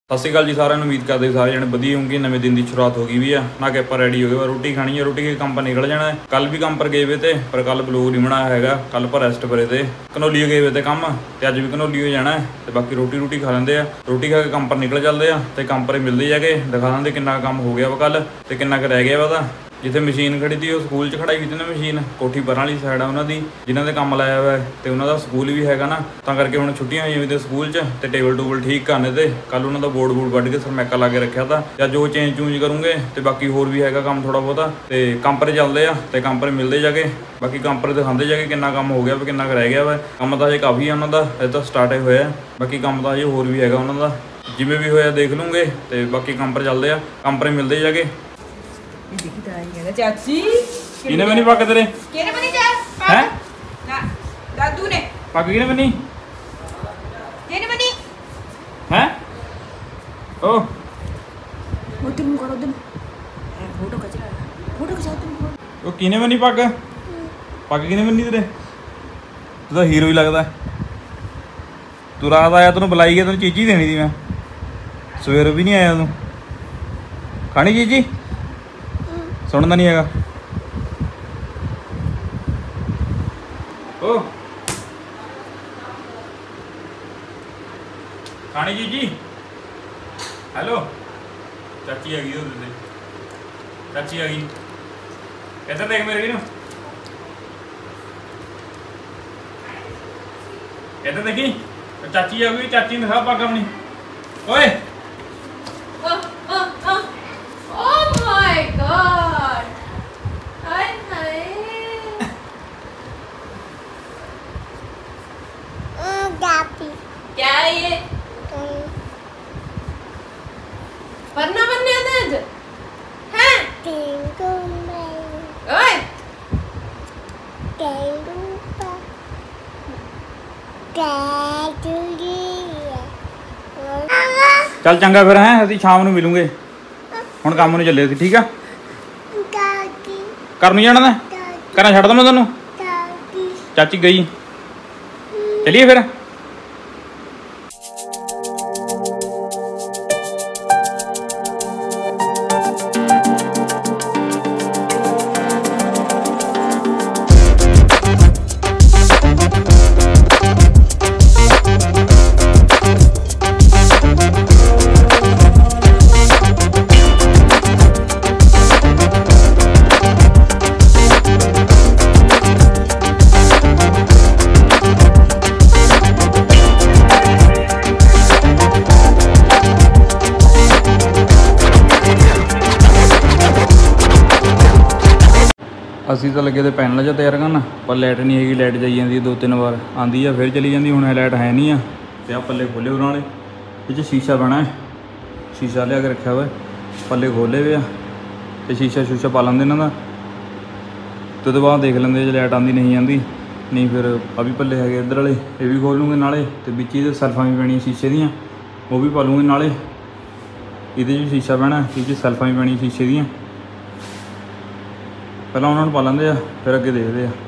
ਸਤਿ ਸ਼੍ਰੀ ਅਕਾਲ ਜੀ ਸਾਰਿਆਂ ਨੂੰ। ਉਮੀਦ ਕਰਦੇ ਸਾਰੇ ਜਣੇ ਵਧੀਆ ਹੋਣਗੇ। ਨਵੇਂ ਦਿਨ ਦੀ ਸ਼ੁਰੂਆਤ ਹੋ ਗਈ ਵੀ ਆ ਨਾ ਕਿ ਆਪਾਂ ਰੈਡੀ ਹੋ ਗਏ। ਰੋਟੀ ਖਾਣੀ ਹੈ, ਰੋਟੀ ਕੇ ਕੰਮ ਪਰ ਨਿਕਲ ਜਾਣਾ। ਕੱਲ ਵੀ ਕੰਮ ਪਰ ਗਏ ਵੇ ਤੇ ਪਰ ਕੱਲ ਬਲੌਗ ਨਹੀਂ ਬਣਾਇਆ ਹੈਗਾ। ਕੱਲ ਪਰ ਰੈਸਟ ਕਰੇ ਤੇ ਘਨੌਲੀ ਗਏ ਵੇ ਤੇ ਕੰਮ ਤੇ ਅੱਜ ਵੀ ਘਨੌਲੀ ਹੋ ਜਾਣਾ ਤੇ ਬਾਕੀ ਰੋਟੀ ਖਾ ਲੈਂਦੇ ਆ। ਰੋਟੀ ਖਾ ਕੇ ਕੰਮ ਪਰ ਨਿਕਲ ਚੱਲਦੇ ਆ ਤੇ ਕੰਮ ਪਰ ਮਿਲਦੇ ਜਾ ਕੇ ਦਿਖਾ ਦਿੰਦੇ ਕਿੰਨਾ ਕੰਮ ਹੋ ਗਿਆ ਵਾ ਕੱਲ ਤੇ ਕਿੰਨਾ ਕੁ ਰਹਿ ਗਿਆ ਵਾ। ਉਹਦਾ जिथे मशीन खड़ी थी वो स्कूल च खड़ाई हुई थी ना मशीन कोठी पर वाली साइड है उन्होंने जिन्हों ने काम लाया हुआ है तो उन्होंने स्कूल भी हैगा ना तो करके हुण छुट्टियां हुई हुई स्कूल च टेबल टूबल ठीक करने थे। कल उन्होंने बोर्ड बूर्ड वढ़ के सरमैका ला के रखा था या जो चेंज चूंज करूँगे तो बाकी होर भी हैगा काम थोड़ा बहुता तो काम पर चलते हैं तो काम पर मिलते जाके बाकी काम पर दिखाते जाके कितना काम हो गया वा कितना रह गया वा। काम तो अजे काफ़ी है उन्होंने अजे तो स्टार्ट होया बाकी काम तो अजे होर भी हैगा उन्होंने जिमें भी होया देख लूँगे तो बाकी काम पर चलते हैं काम पर मिलते जाके। चाची किने बनी पग तेरे किने बनी जा हैं ना दादू ने पग किने बनी हैं ओ तुम करो तुम फोटो खिंचा तुम ओ किने बनी पग किने बनी तेरे तू तो हीरो ही लगदा तू रात आया तेन बुलाई गया तेन चीज़ी देनी थी मैं सवेरे भी नहीं आया तू खानी चीज़ी सुनता नहीं है ओ खानी जी हेलो चाची आ गई चाची आ गई कैसे देख मेरे भी ना कहते देखी चाची आ गई चाची ने दिखा पग अपनी ओए क्या है ये पन्ना बनने आता है हैं ओए चल चंगा फिर हैं अभी शाम ਨੂੰ ਮਿਲੂਗੇ ਹੁਣ ਕੰਮ ਨੂੰ ਚੱਲੇ ਸੀ ठीक है घर नहीं जाना घर छड़ दवां तैनूं चाची गई चलिए फिर। ਅਸੀਂ ਤਾਂ ਲੱਗੇ ਤੇ ਪੈਨਲ ਜਿਹਾ ਤਿਆਰ ਕਰਨ ਪਰ ਲਾਈਟ ਨਹੀਂ ਹੈਗੀ। ਲਾਈਟ ਜਾਈ ਜਾਂਦੀ 2-3 ਵਾਰ ਆਉਂਦੀ ਆ ਫਿਰ ਚਲੀ ਜਾਂਦੀ। ਹੁਣ ਇਹ ਲਾਈਟ ਹੈ ਨਹੀਂ ਆ ਤੇ ਆ ਪੱਲੇ ਖੋਲੇ ਉਹਨਾਂ ਵਾਲੇ ਇਹ 'ਚ ਸ਼ੀਸ਼ਾ ਬਣਾ ਸ਼ੀਸ਼ਾ ਲਿਆ ਕੇ ਰੱਖਿਆ ਵਾ ਪੱਲੇ ਖੋਲੇ ਵੇ ਆ ਤੇ ਸ਼ੀਸ਼ਾ ਪਾ ਲੈਂਦੇ ਇਹਨਾਂ ਦਾ ਤੇ ਉਹਦੇ ਬਾਅਦ ਦੇਖ ਲੈਂਦੇ ਜੇ ਲਾਈਟ ਆਉਂਦੀ ਨਹੀਂ ਆਉਂਦੀ ਨਹੀਂ ਫਿਰ ਆ ਵੀ ਪੱਲੇ ਹੈਗੇ ਇੱਧਰ ਵਾਲੇ ਇਹ ਵੀ ਖੋਲ ਲੂੰਗੇ ਨਾਲੇ ਤੇ ਵਿੱਚ ਇਹਦੇ ਸੈਲਫਾਂ ਵੀ ਪੈਣੀਆਂ ਸ਼ੀਸ਼ੇ ਦੀਆਂ ਉਹ ਵੀ ਪਾ ਲੂੰਗੇ ਨਾਲੇ ਇਹਦੇ 'ਚ ਸ਼ੀਸ਼ਾ ਪੈਣਾ ਇਹ 'ਚ ਸੈਲਫਾਂ ਵੀ ਪੈਣੀਆਂ ਸ਼ੀਸ਼ੇ ਦੀਆਂ ਪਹਿਲਾਂ ਉਹਨਾਂ ਨੂੰ ਪਾ ਲੈਂਦੇ ਆ ਫਿਰ ਅੱਗੇ ਦੇਖਦੇ ਆ।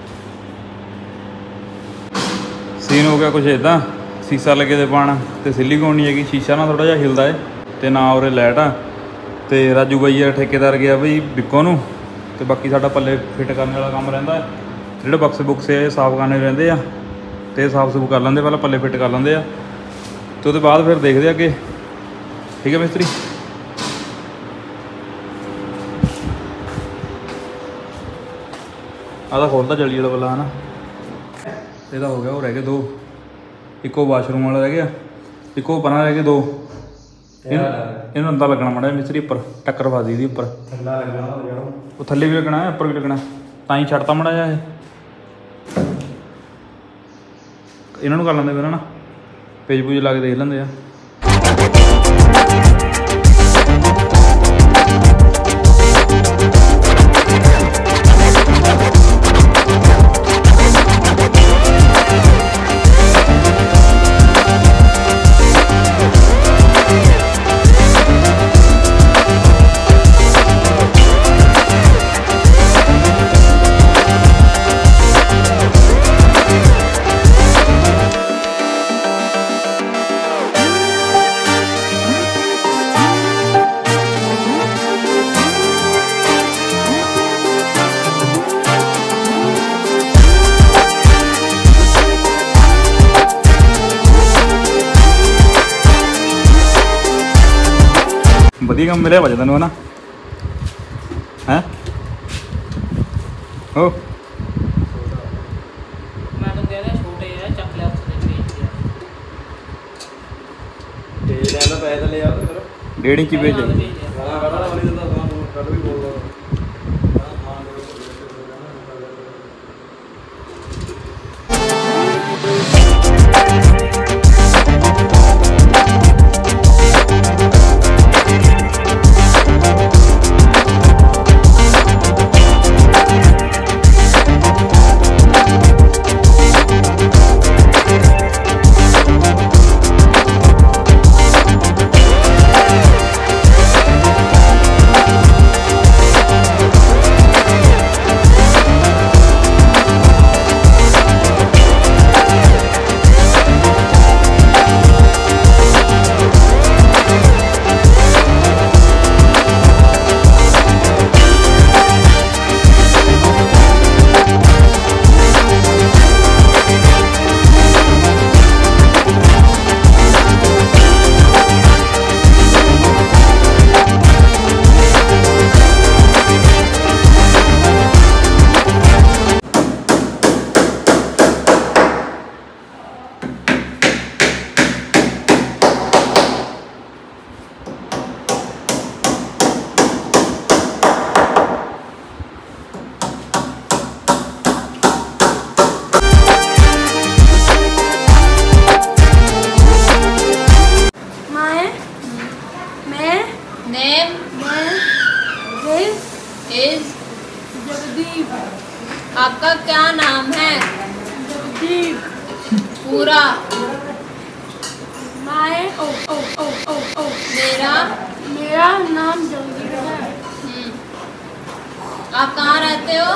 ਸੀਨ ਹੋ ਗਿਆ ਕੁਛ ਇੱਦਾਂ ਸ਼ੀਸ਼ਾ ਲੱਗੇ ਤੇ ਪਾਉਣਾ ਤੇ ਸਿਲੀਕੋਨ ਨਹੀਂ ਹੈਗੀ ਸ਼ੀਸ਼ਾ ਨਾ ਥੋੜ੍ਹਾ ਜਿਹਾ ਹਿਲਦਾ ਹੈ ਤੇ ਨਾ ਉਰੇ ਲਾਈਟ ਆ ਤੇ ਰਾਜੂ ਬਾਈ ਆ ਠੇਕੇਦਾਰ ਗਿਆ ਬਈ ਬਿੱਕੋ ਨੂੰ ਤੇ ਬਾਕੀ ਸਾਡਾ ਪੱਲੇ ਫਿੱਟ ਕਰਨ ਵਾਲਾ ਕੰਮ ਰਹਿੰਦਾ ਜਿਹੜੇ ਬਕਸ ਇਹ ਸਾਫ਼ ਕਰਨੇ ਰਹਿੰਦੇ ਆ ਤੇ ਸਾਫ਼ ਸੁਫ ਕਰ ਲੈਂਦੇ ਪਹਿਲਾਂ ਪੱਲੇ ਫਿੱਟ ਕਰ ਲੈਂਦੇ ਆ ਤੇ ਉਹਦੇ ਬਾਅਦ ਫਿਰ ਦੇਖਦੇ ਆ ਅੱਗੇ ਠੀਕ ਹੈ ਮਿਸਤਰੀ। आधा खोलता जल्दी वाला वाला है ना ये हो गया वो रह गए 2 इको वाशरूम वाला रह गया इको पर रह गए 2 इन अंदा लगना माड़ा मिस्त्री उपर टक्कर पा दी उपर वो थले भी लगना है उपर भी लगना ताई छड़ता माड़ा जा इन्हों कर लेंगे फिर है ना पेज पूज ला के देख लेंगे आ। ਵਧੀਆ ਕੰਮ ਮਿਲਿਆ ਵਜੇ ਤੈਨੂੰ ਹੈ ਨਾ ਹੈ ਹੋ ਮੈਂ ਤਾਂ ਕਹਿੰਦਾ ਛੋਟੇ ਆ ਚੱਕ ਲਿਆ ਉੱਥੇ ਦੇ ਵੇਚ ਲਿਆ ਤੇ ਲੈਣਾ ਪੈਸੇ ਤਾਂ ਲੈ ਆ ਫਿਰ 1.5 ਇੰਚ ਵੇਚ ਹਾਂ ਕਰਾ ਵਾਲੀ ਦਾ ਤਾਂ ਕੱਢ ਵੀ ਬੋਲਦਾ आपका क्या नाम है? पूरा मेरा नाम जगदीप है। आप कहाँ रहते हो?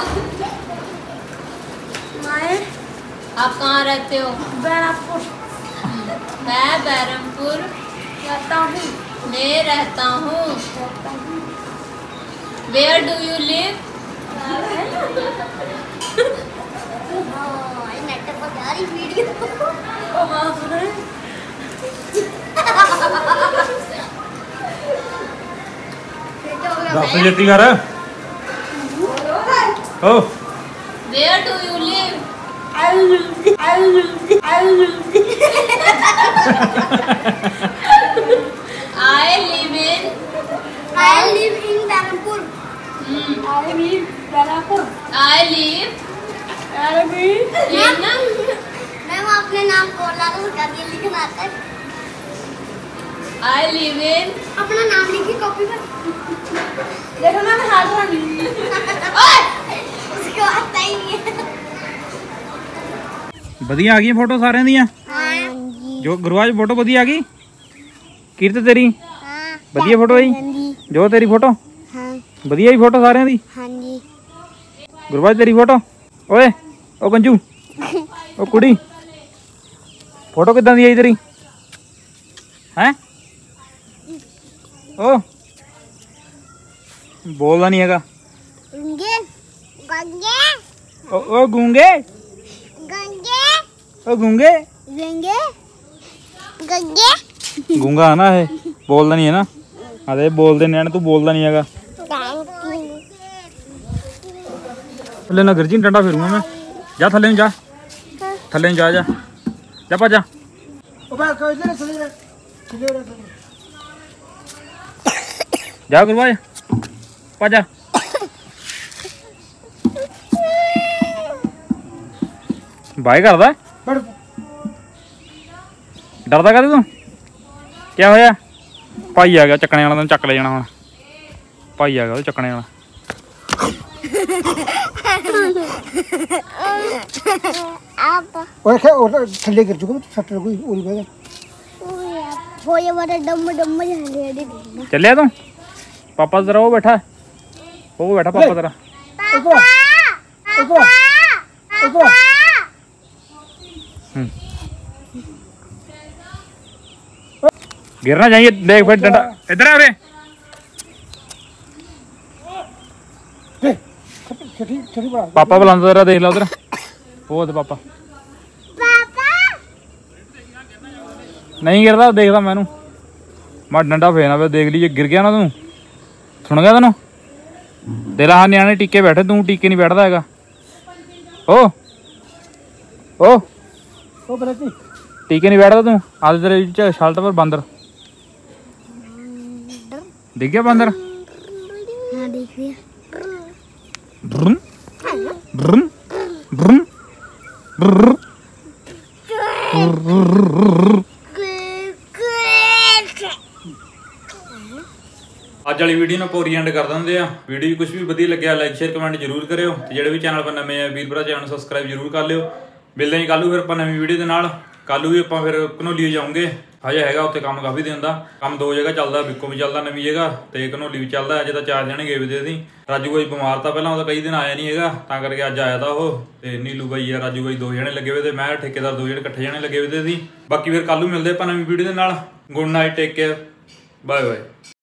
आप कहाँ रहते हो? बैरमपुर। मैं बैरमपुर रहता हूँ। मैं रहता हूँ। Where do you live? दस जल्दी कर ओ Where do you live? I live in Berhampur. I live in ma'am अपने नाम बोला तो उसका भी लिखना आता है। I live in अपना नाम लिखी कॉपी पर। देखो ना मैं हाथ में उसको आता ही नहीं है। ਵਧੀਆ ਆ ਗਈਆਂ ਫੋਟੋ ਸਾਰਿਆਂ ਦੀਆਂ ਜੋ ਗੁਰਵਾਜ ਫੋਟੋ ਵਧੀਆ ਆ ਗਈ ਕਿਰਤ ਤੇਰੀ ਵਧੀਆ ਫੋਟੋ ਆਈ ਜੋ ਤੇਰੀ ਫੋਟੋ ਵਧੀਆ ਹੀ ਫੋਟੋ ਸਾਰਿਆਂ ਦੀ ਹਾਂਜੀ ਗੁਰਵਾਜ ਤੇਰੀ ਫੋਟੋ ਓਏ ਉਹ ਗੰਜੂ ਉਹ ਕੁੜੀ ਫੋਟੋ ਕਿੱਦਾਂ ਦੀ ਆਈ ਤੇਰੀ ਹੈ ਓ ਬੋਲਦਾ ਨਹੀਂ ਹੈਗਾ गंगे गंगे ਉਹ ਗੂੰਗੇ गंगे ਉਹ ਗੂੰਗੇ गंगे गंगे ਗੂੰਗਾ ਹੈ ਨਾ ਇਹ ਬੋਲਦਾ ਨਹੀਂ ਹੈ ਨਾ ਆਦੇ ਬੋਲਦੇ ਨਿਆਣੇ ਤੂੰ ਬੋਲਦਾ ਨਹੀਂ ਹੈਗਾ ਥੱਲੇ ਨਾ ਗਿਰ ਜੀ ਡੰਡਾ ਫੇਰੂੰਗਾ ਮੈਂ ਜਾ ਥੱਲੇ ਨੂੰ ਜਾ ਥੱਲੇ ਨੂੰ ਜਾ ਜਾ ਜਾ ਭੱਜ ਜਾ ਜਾ ਗੁਰਬਾਜ ਭੱਜ ਜਾ ਬਾਈ ਕਰਦਾ ਡਰਦਾ ਕਾਹਦੇ ਤੂੰ ਕਿਆ ਹੋਇਆ ਭਾਈ ਆ ਗਿਆ ਚੱਕਣੇ ਵਾਲਾ ਤੈਨੂੰ ਚੱਕ ਲੈ ਜਾਣਾ ਹੁਣ ਭਾਈ ਆ ਗਿਆ ਉਹ ਚੱਕਣੇ ਵਾਲਾ और क्या और थल्ले कर चुका सट कोई और बगा वो ये वाला डम डम झाले ਚੱਲਿਆ ਤੂੰ ਪਾਪਾ ਤੇਰਾ ਉਹ ਬੈਠਾ ਉਹ ਬੈਠਾ ਪਾਪਾ ਤੇਰਾ ऊपर ऊपर ऊपर गिरना चाहिए देख फिर डंडा इधर आ रे छठी छठी बड़ा पापा बुलांदा तेरा देख ला उधर वो ते पापा पापा नहीं गिरदा देखदा मैनू मैं डंडा फेरना पे देख लीजिए गिर गया ना तू सुन गया तेन तेरा हाँ न्याणे टिके बैठे तू टिके नहीं बैठता हैगा ओ ओ बलती टिके नहीं बैठता तू आज तेरे शर्ट पर बंदर दिख गया बंदर हाँ देख लिया ब्रुम ब्रुम ब्रुम ब्रुम ਅੱਜ ਵਾਲੀ ਵੀਡੀਓ ਨੂੰ ਪੂਰੀ ਐਂਡ ਕਰ ਦਿੰਦੇ ਆ ਵੀਡੀਓ ਕੁਝ ਵੀ ਵਧੀਆ ਲੱਗਿਆ ਲਾਈਕ ਸ਼ੇਅਰ ਕਮੈਂਟ ਜ਼ਰੂਰ ਕਰਿਓ ਤੇ ਜਿਹੜੇ ਵੀ ਚੈਨਲ ਪਰ ਨਵੇਂ ਆ ਵੀਰ ਭਰਾ ਚੈਨਲ ਸਬਸਕ੍ਰਾਈਬ ਜ਼ਰੂਰ ਕਰ ਲਿਓ ਮਿਲਦੇ ਹਾਂ ਕੱਲ ਨੂੰ ਫਿਰ ਆਪਾਂ ਨਵੀਂ ਵੀਡੀਓ ਦੇ ਨਾਲ ਕੱਲ ਨੂੰ ਵੀ ਆਪਾਂ ਫਿਰ ਘਨੌਲੀ ਜਾਵਾਂਗੇ ਹਜੇ ਹੈਗਾ ਉੱਥੇ ਕੰਮ ਕਾਫੀ ਦਿਨ ਦਾ ਕੰਮ 2 ਜਗ੍ਹਾ ਚੱਲਦਾ ਬਿੱਕੋ ਵੀ ਚੱਲਦਾ ਨਵੀਂ ਜਗ੍ਹਾ ਤੇ ਘਨੌਲੀ ਵੀ ਚੱਲਦਾ ਅਜੇ ਤਾਂ 4 ਜਣੇ ਗਏ ਵੇ ਸੀ ਰਾਜੂ ਬਾਈ ਬਿਮਾਰ ਤਾਂ ਪਹਿਲਾਂ ਉਹਦਾ ਕਈ ਦਿਨ ਆਇਆ ਨਹੀਂ ਹੈਗਾ ਤਾਂ ਕਰਕੇ ਅੱਜ ਆਇਆ ਤਾਂ ਉਹ ਤੇ ਨੀਲੂ ਬਾਈ ਆ ਰਾਜੂ ਬਾਈ 2 ਜਣੇ ਲੱਗੇ ਹੋਏ ਤੇ ਮੈਂ ਠੇਕੇਦਾਰ 2 ਜਣੇ ਇਕੱਠੇ ਜਣੇ ਲੱਗੇ ਹੋਏ ਸੀ ਬਾਕੀ ਫਿਰ ਕੱਲ ਨੂੰ ਮਿਲਦੇ ਆਪਾਂ ਨਵੀਂ ਵੀਡੀਓ ਦੇ ਨਾਲ good night take care bye bye